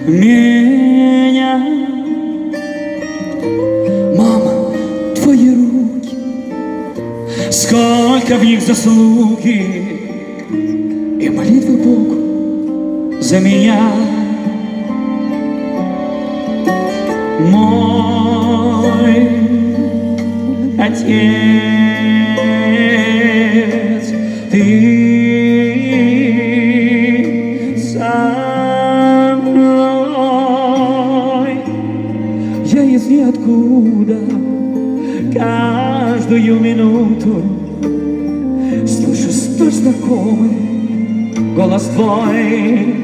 меня. Мама, твои руки, сколько в них заслуги, и молитвы Богу за меня. Мой Отец, Ты со мной. Я из ниоткуда каждую минуту слышу столь знакомый голос Твой.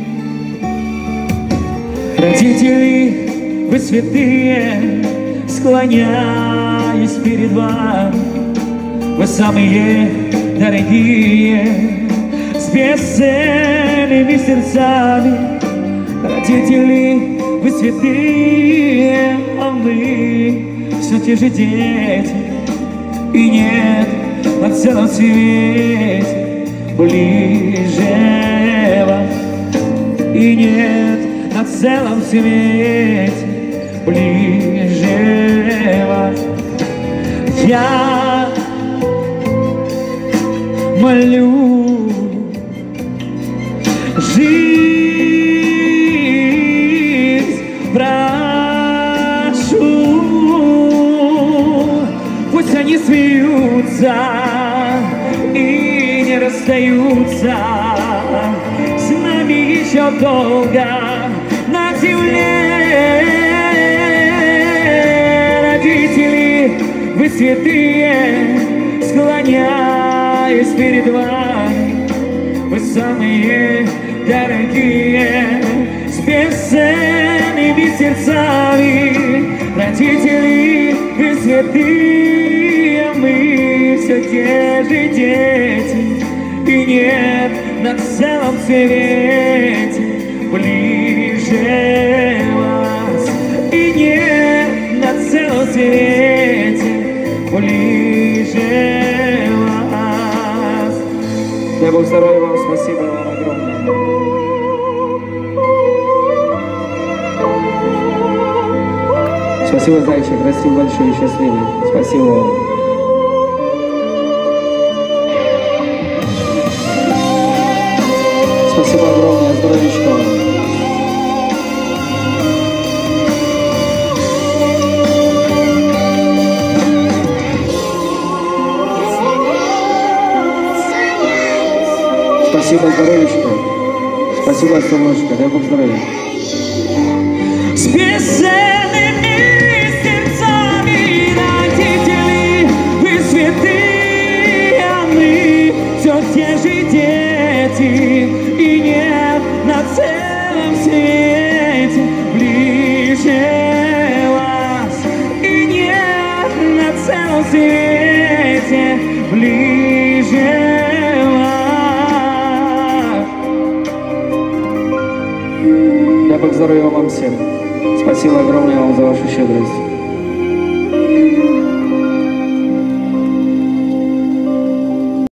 Родители, вы святые, склоняюсь перед вами. Вы самые дорогие, с бесценными сердцами. Родители, вы святые, а мы все те же дети. И нет на целом свете ближе вас. И нет на целом свете ближе вас. Я молю, жизнь прошу, пусть они смеются и не расстаются с нами еще долго на земле. Родители, вы святые, склоняюсь перед вами. Вы самые дорогие, с бесценными сердцами. Родители, вы святые, мы все те же дети. И нет на целом свете ближе вас. И нет на целом свете ближе вас. Дай Бог здоровья вам, спасибо вам огромное. Спасибо, зайчик, расти большой и счастливый. Спасибо вам. Спасибо огромное, здоровечко вам. Спасибо, здоровечко. Спасибо, солнышко. Дай Бог здоровья. С бесценными сердцами, родители, вы святые, а мы все те же дети. И нет на целом свете ближе вас. И нет на целом свете ближе вас. Дай Бог здоровья вам всем. Спасибо огромное вам за вашу щедрость.